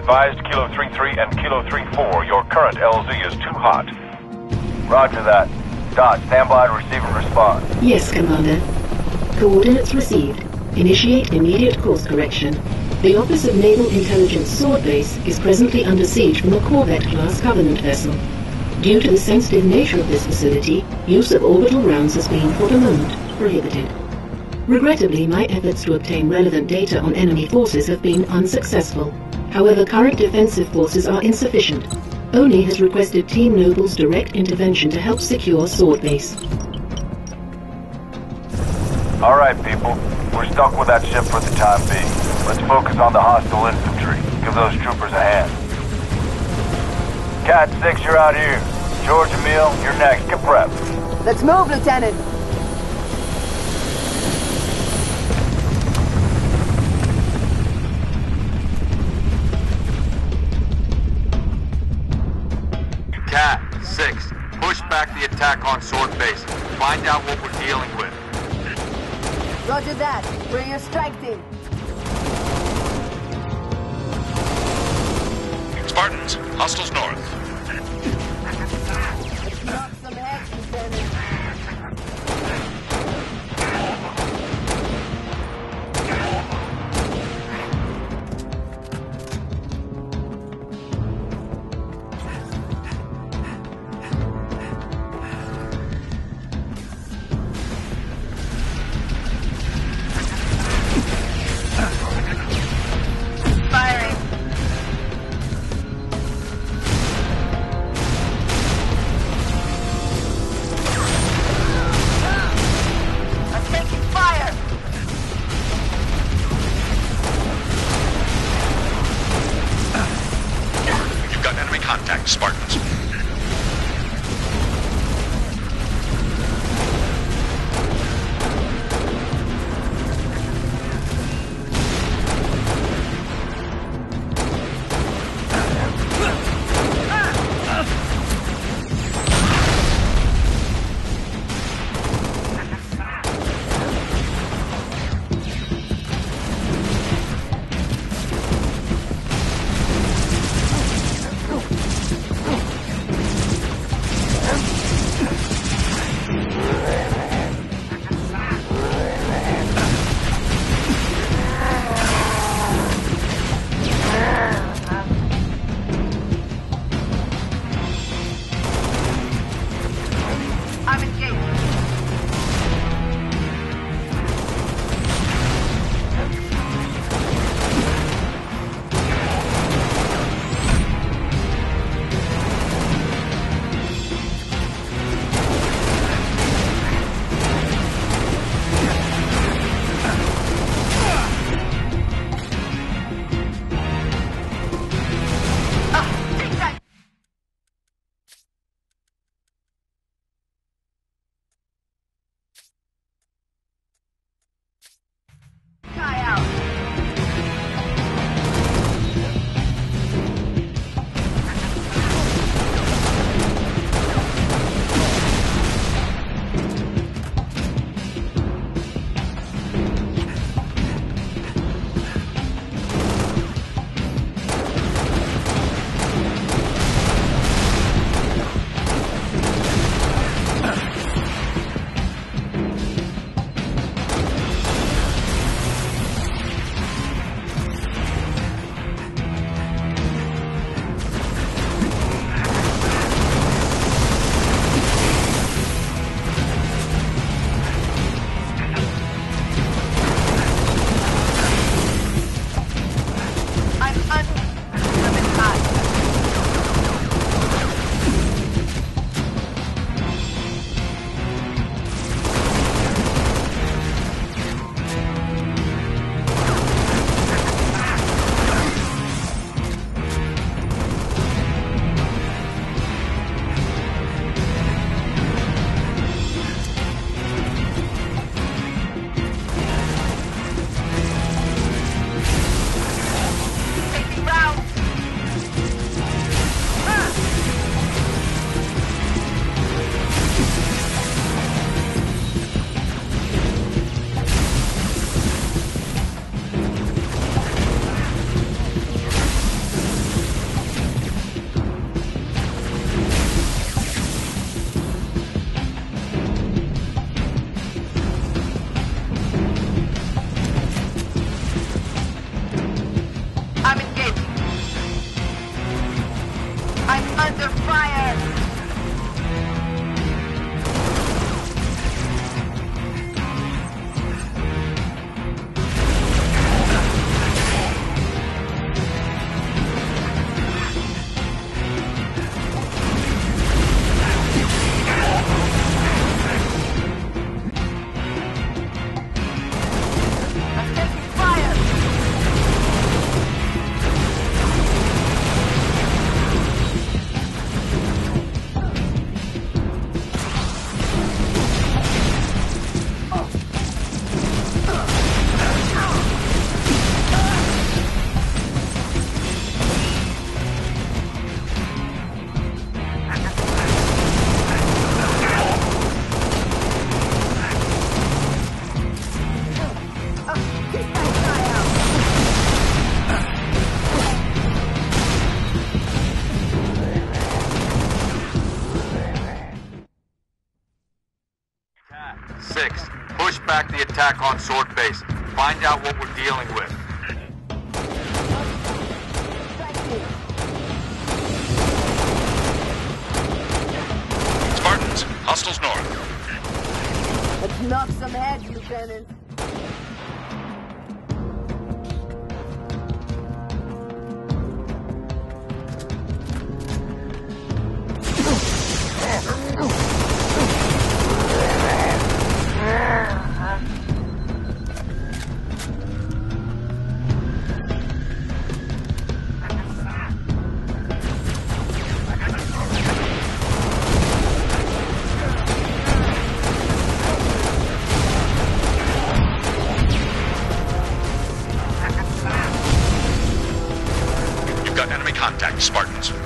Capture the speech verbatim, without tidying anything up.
advised, Kilo three three and Kilo three four, your current L Z is too hot. Roger that. Dot, stand by to receive and respond. Yes, Commander. Coordinates received. Initiate immediate course correction. The Office of Naval Intelligence Sword Base is presently under siege from a Corvette-class Covenant vessel. Due to the sensitive nature of this facility, use of orbital rounds has been, for the moment, prohibited. Regrettably, my efforts to obtain relevant data on enemy forces have been unsuccessful. However, current defensive forces are insufficient. ONI has requested Team Noble's direct intervention to help secure Sword Base. All right, people. We're stuck with that ship for the time being. Let's focus on the hostile infantry. Give those troopers a hand. Cat six, you're out here. George, Emil, you're next. Get prepped. Let's move, Lieutenant. Cat six, push back the attack on Sword Base. Find out what we're dealing with. Roger that. Bring your strike team. Spartans, hostiles north. Let's knock some heads, Lieutenant. Contact, Spartans. attack on Sword Base. Find out what we're dealing with. Spartans, hostiles north. Let's knock some heads, Lieutenant. You've got enemy contact, Spartans.